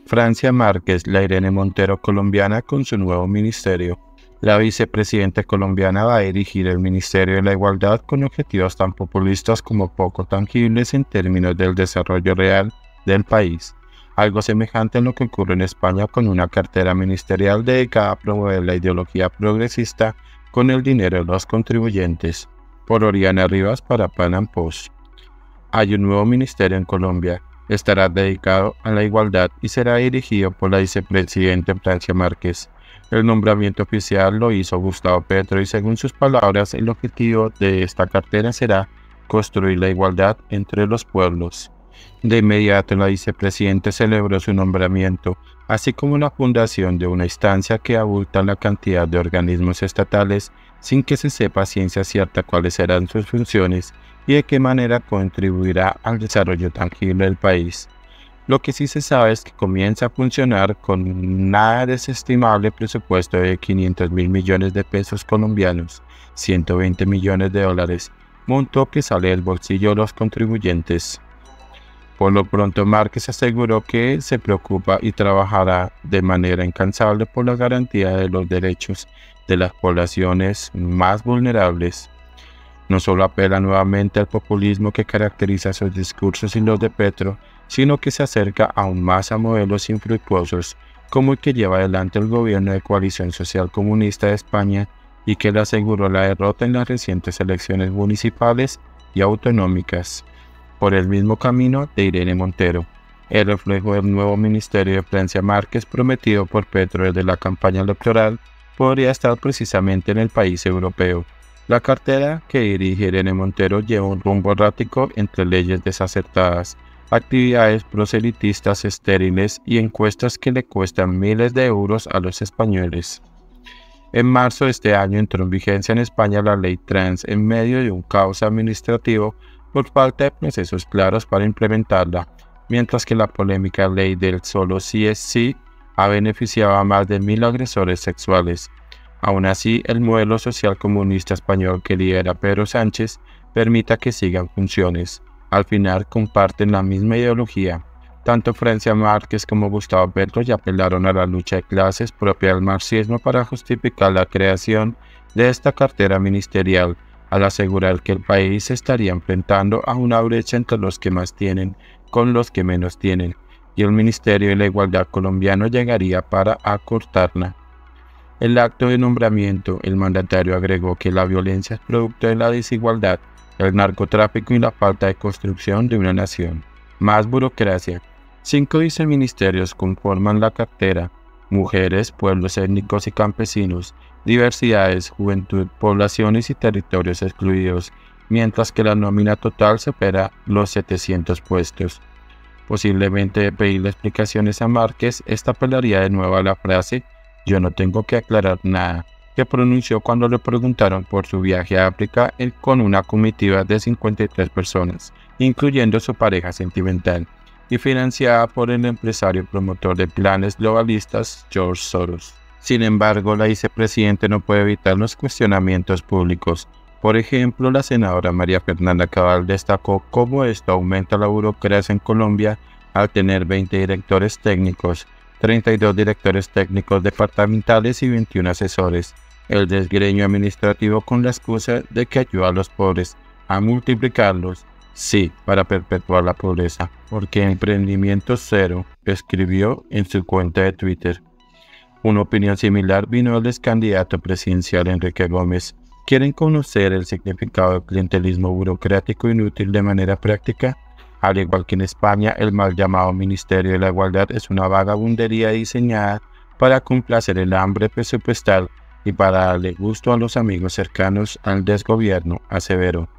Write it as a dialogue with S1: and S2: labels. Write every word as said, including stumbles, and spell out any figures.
S1: Francia Márquez, la Irene Montero colombiana con su nuevo ministerio. La vicepresidenta colombiana va a dirigir el Ministerio de la Igualdad con objetivos tan populistas como poco tangibles en términos del desarrollo real del país. Algo semejante a lo que ocurre en España con una cartera ministerial dedicada a promover la ideología progresista con el dinero de los contribuyentes. Por Oriana Rivas para Pan Am Post. Hay un nuevo ministerio en Colombia. Estará dedicado a la igualdad y será dirigido por la vicepresidenta Francia Márquez. El nombramiento oficial lo hizo Gustavo Petro y según sus palabras, el objetivo de esta cartera será construir la igualdad entre los pueblos. De inmediato la vicepresidenta celebró su nombramiento, así como la fundación de una instancia que abulta la cantidad de organismos estatales sin que se sepa a ciencia cierta cuáles serán sus funciones y de qué manera contribuirá al desarrollo tangible del país. Lo que sí se sabe es que comienza a funcionar con un nada desestimable presupuesto de quinientos mil millones de pesos colombianos, ciento veinte millones de dólares, monto que sale del bolsillo de los contribuyentes. Por lo pronto, Márquez aseguró que se preocupa y trabajará de manera incansable por la garantía de los derechos de las poblaciones más vulnerables. No solo apela nuevamente al populismo que caracteriza sus discursos y los de Petro, sino que se acerca aún más a modelos infructuosos como el que lleva adelante el gobierno de coalición social comunista de España y que le aseguró la derrota en las recientes elecciones municipales y autonómicas. Por el mismo camino de Irene Montero, el reflejo del nuevo ministerio de Francia Márquez prometido por Petro desde la campaña electoral podría estar precisamente en el país europeo. La cartera que dirige Irene Montero lleva un rumbo errático entre leyes desacertadas, actividades proselitistas estériles y encuestas que le cuestan miles de euros a los españoles. En marzo de este año entró en vigencia en España la ley trans en medio de un caos administrativo por falta de procesos claros para implementarla, mientras que la polémica ley del solo sí es sí ha beneficiado a más de mil agresores sexuales. Aún así, el modelo social comunista español que lidera Pedro Sánchez permita que sigan funciones. Al final comparten la misma ideología. Tanto Francia Márquez como Gustavo Petro ya apelaron a la lucha de clases propia del marxismo para justificar la creación de esta cartera ministerial, al asegurar que el país se estaría enfrentando a una brecha entre los que más tienen con los que menos tienen, y el Ministerio de la Igualdad colombiano llegaría para acortarla. En el acto de nombramiento, el mandatario agregó que la violencia es producto de la desigualdad, el narcotráfico y la falta de construcción de una nación. Más burocracia. Cinco viceministerios conforman la cartera: mujeres, pueblos étnicos y campesinos, diversidades, juventud, poblaciones y territorios excluidos, mientras que la nómina total supera los setecientos puestos. Posiblemente de pedirle explicaciones a Márquez, esta apelaría de nuevo a la frase «yo no tengo que aclarar nada», que pronunció cuando le preguntaron por su viaje a África con una comitiva de cincuenta y tres personas, incluyendo su pareja sentimental, y financiada por el empresario promotor de planes globalistas George Soros. Sin embargo, la vicepresidenta no puede evitar los cuestionamientos públicos. Por ejemplo, la senadora María Fernanda Cabal destacó cómo esto aumenta la burocracia en Colombia al tener veinte directores técnicos, treinta y dos directores técnicos departamentales y veintiún asesores. El desgreño administrativo con la excusa de que ayuda a los pobres a multiplicarlos, sí, para perpetuar la pobreza, porque emprendimiento cero, escribió en su cuenta de Twitter. Una opinión similar vino del ex candidato presidencial Enrique Gómez. ¿Quieren conocer el significado del clientelismo burocrático inútil de manera práctica? Al igual que en España, el mal llamado Ministerio de la Igualdad es una vagabundería diseñada para complacer el hambre presupuestal y para darle gusto a los amigos cercanos al desgobierno, aseveró.